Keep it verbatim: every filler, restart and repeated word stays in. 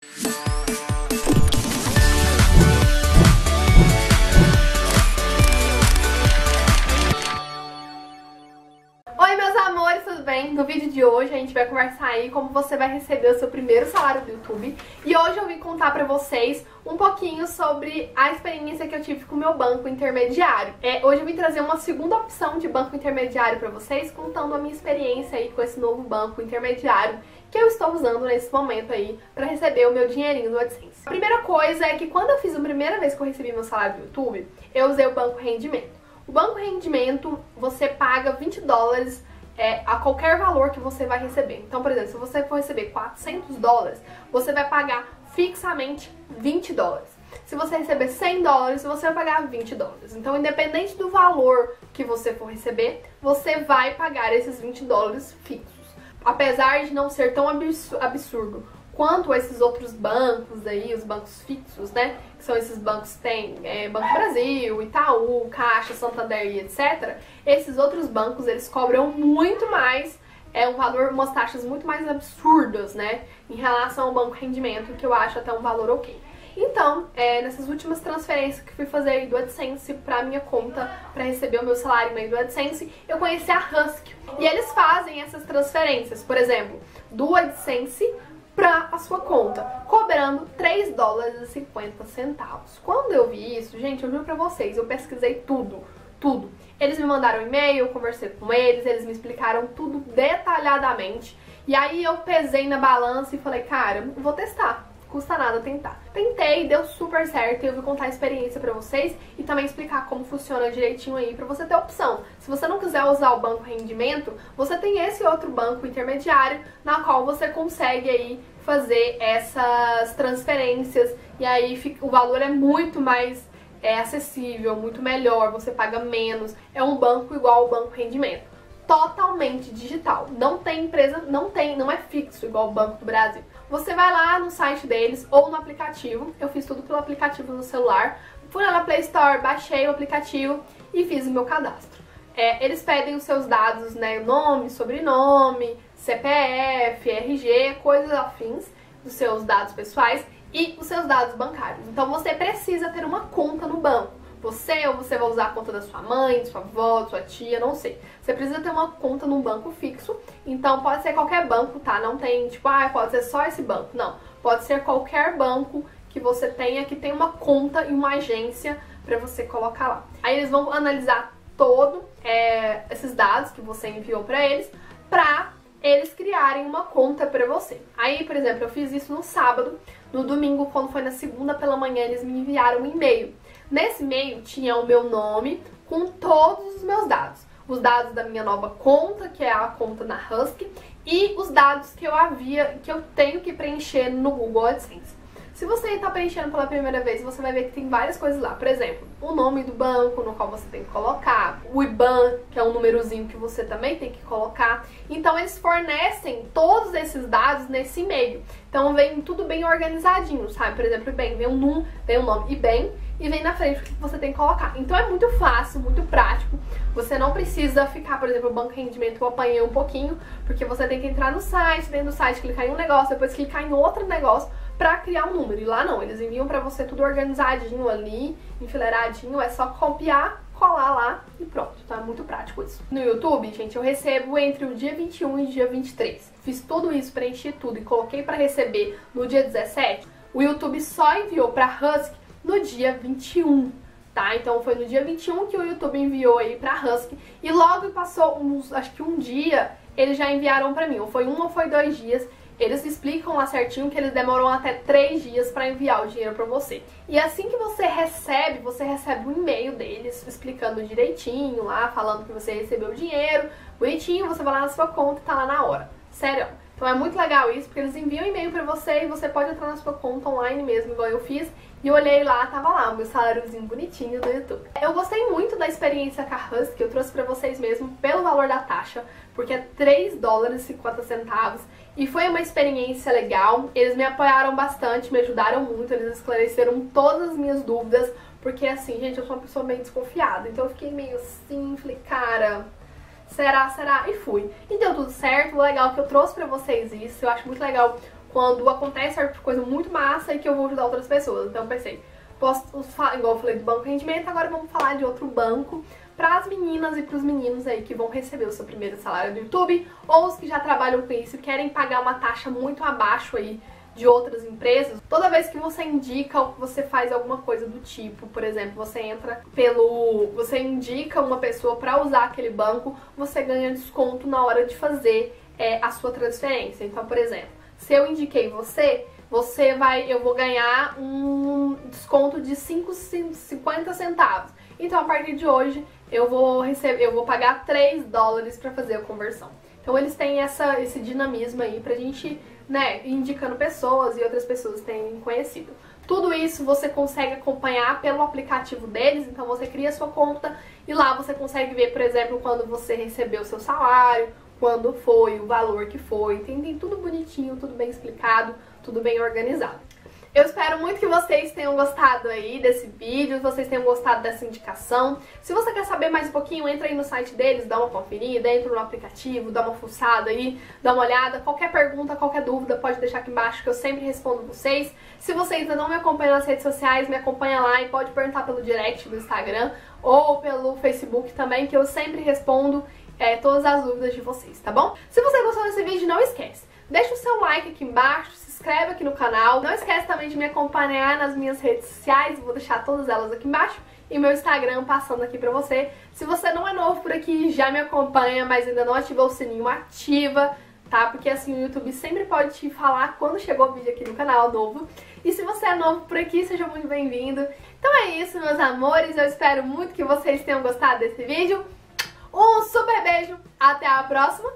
Oi meus amores, tudo bem? No vídeo de hoje a gente vai conversar aí como você vai receber o seu primeiro salário do YouTube. E hoje eu vim contar pra vocês um pouquinho sobre a experiência que eu tive com o meu banco intermediário. É, hoje eu vim trazer uma segunda opção de banco intermediário pra vocês, contando a minha experiência aí com esse novo banco intermediário que eu estou usando nesse momento aí pra receber o meu dinheirinho do AdSense. A primeira coisa é que quando eu fiz a primeira vez que eu recebi meu salário do YouTube, eu usei o Banco Rendimento. O Banco Rendimento, você paga vinte dólares é, a qualquer valor que você vai receber. Então, por exemplo, se você for receber quatrocentos dólares, você vai pagar fixamente vinte dólares. Se você receber cem dólares, você vai pagar vinte dólares. Então, independente do valor que você for receber, você vai pagar esses vinte dólares fixos. Apesar de não ser tão absurdo quanto esses outros bancos aí, os bancos fixos, né? Que são esses bancos que tem é, Banco Brasil, Itaú, Caixa, Santander e etcétera. Esses outros bancos, eles cobram muito mais, é um valor, umas taxas muito mais absurdas, né? Em relação ao Banco Rendimento, que eu acho até um valor ok. Então, é, nessas últimas transferências que fui fazer aí do AdSense pra minha conta, pra receber o meu salário meio do AdSense, eu conheci a Husky. E eles fazem essas transferências, por exemplo, do AdSense pra a sua conta, cobrando três dólares e cinquenta centavos. Quando eu vi isso, gente, eu juro pra vocês, eu pesquisei tudo, tudo. Eles me mandaram um e-mail, eu conversei com eles, eles me explicaram tudo detalhadamente. E aí eu pesei na balança e falei, cara, vou testar. Custa nada tentar. Tentei, deu super certo e eu vou contar a experiência pra vocês e também explicar como funciona direitinho aí pra você ter opção. Se você não quiser usar o Banco Rendimento, você tem esse outro banco intermediário na qual você consegue aí fazer essas transferências e aí fica, o valor é muito mais é, acessível, muito melhor, você paga menos. É um banco igual ao Banco Rendimento. Totalmente digital. Não tem empresa, não tem, não é fixo igual o Banco do Brasil. Você vai lá no site deles ou no aplicativo. Eu fiz tudo pelo aplicativo no celular. Fui lá na Play Store, baixei o aplicativo e fiz o meu cadastro. É, eles pedem os seus dados, né, nome, sobrenome, C P F, R G, coisas afins dos seus dados pessoais e os seus dados bancários. Então você precisa ter uma conta no banco. Você ou você vai usar a conta da sua mãe, de sua avó, de sua tia, não sei. Você precisa ter uma conta num banco fixo, então pode ser qualquer banco, tá? Não tem, tipo, ah, pode ser só esse banco. Não, pode ser qualquer banco que você tenha, que tem uma conta e uma agência pra você colocar lá. Aí eles vão analisar todo é, esses dados que você enviou pra eles, pra eles criarem uma conta pra você. Aí, por exemplo, eu fiz isso no sábado, no domingo, quando foi na segunda pela manhã, eles me enviaram um e-mail. Nesse e-mail tinha o meu nome com todos os meus dados. Os dados da minha nova conta, que é a conta na Husky, e os dados que eu havia, que eu tenho que preencher no Google AdSense. Se você está preenchendo pela primeira vez, você vai ver que tem várias coisas lá. Por exemplo, o nome do banco no qual você tem que colocar, o I B A N, que é um númerozinho que você também tem que colocar. Então eles fornecem todos esses dados nesse e-mail. Então vem tudo bem organizadinho, sabe? Por exemplo, bem, vem um num, vem o nome I B A N e vem na frente o que você tem que colocar. Então é muito fácil, muito prático. Você não precisa ficar, por exemplo, o Banco Rendimento eu apanhei um pouquinho, porque você tem que entrar no site, dentro do site clicar em um negócio, depois clicar em outro negócio pra criar um número. E lá não, eles enviam pra você tudo organizadinho ali, enfileiradinho, é só copiar, colar lá e pronto, tá muito prático isso. No YouTube, gente, eu recebo entre o dia vinte e um e o dia vinte e três. Fiz tudo isso, preenchi tudo e coloquei pra receber no dia dezessete. O YouTube só enviou pra Husky no dia vinte e um, tá? Então foi no dia vinte e um que o YouTube enviou aí pra Husky e logo passou uns, acho que um dia, eles já enviaram pra mim, ou foi um ou foi dois dias. Eles explicam lá certinho que eles demoram até três dias para enviar o dinheiro para você. E assim que você recebe, você recebe um e-mail deles explicando direitinho lá, falando que você recebeu o dinheiro, bonitinho, você vai lá na sua conta e tá lá na hora. Sério. Então é muito legal isso, porque eles enviam um e-mail pra você e você pode entrar na sua conta online mesmo, igual eu fiz. E eu olhei lá, tava lá o meu saláriozinho bonitinho do YouTube. Eu gostei muito da experiência com a Husky, eu trouxe pra vocês mesmo pelo valor da taxa, porque é três dólares e cinquenta centavos. E foi uma experiência legal, eles me apoiaram bastante, me ajudaram muito, eles esclareceram todas as minhas dúvidas, porque assim, gente, eu sou uma pessoa meio desconfiada, então eu fiquei meio assim, falei, cara, será, será? E fui. E deu tudo certo, o legal é que eu trouxe pra vocês isso, eu acho muito legal quando acontece alguma coisa muito massa e que eu vou ajudar outras pessoas. Então eu pensei, posso, igual eu falei do banco rendimento, agora vamos falar de outro banco para as meninas e para os meninos aí que vão receber o seu primeiro salário do YouTube, ou os que já trabalham com isso e querem pagar uma taxa muito abaixo aí de outras empresas. Toda vez que você indica ou que você faz alguma coisa do tipo, por exemplo, você entra pelo... você indica uma pessoa para usar aquele banco, você ganha desconto na hora de fazer é, a sua transferência. Então, por exemplo, se eu indiquei você, você vai, eu vou ganhar um desconto de cinquenta centavos. Então, a partir de hoje, eu vou receber, eu vou pagar três dólares para fazer a conversão. Então, eles têm essa, esse dinamismo aí pra gente, né, indicando pessoas e outras pessoas têm conhecido. Tudo isso você consegue acompanhar pelo aplicativo deles, então você cria sua conta e lá você consegue ver, por exemplo, quando você recebeu o seu salário, quando foi, o valor que foi, tem, tem tudo bonitinho, tudo bem explicado, tudo bem organizado. Eu espero muito que vocês tenham gostado aí desse vídeo, vocês tenham gostado dessa indicação. Se você quer saber mais um pouquinho, entra aí no site deles, dá uma conferida, entra no aplicativo, dá uma fuçada aí, dá uma olhada. Qualquer pergunta, qualquer dúvida, pode deixar aqui embaixo que eu sempre respondo vocês. Se você ainda não me acompanha nas redes sociais, me acompanha lá e pode perguntar pelo direct do Instagram ou pelo Facebook também, que eu sempre respondo é, todas as dúvidas de vocês, tá bom? Se você gostou desse vídeo, não esquece, deixa o seu like aqui embaixo, se inscreve aqui no canal. Não esquece também de me acompanhar nas minhas redes sociais, vou deixar todas elas aqui embaixo. E meu Instagram passando aqui pra você. Se você não é novo por aqui, já me acompanha, mas ainda não ativou o sininho, ativa, tá? Porque assim o YouTube sempre pode te falar quando chegou o vídeo aqui no canal novo. E se você é novo por aqui, seja muito bem-vindo. Então é isso, meus amores. Eu espero muito que vocês tenham gostado desse vídeo. Um super beijo, até a próxima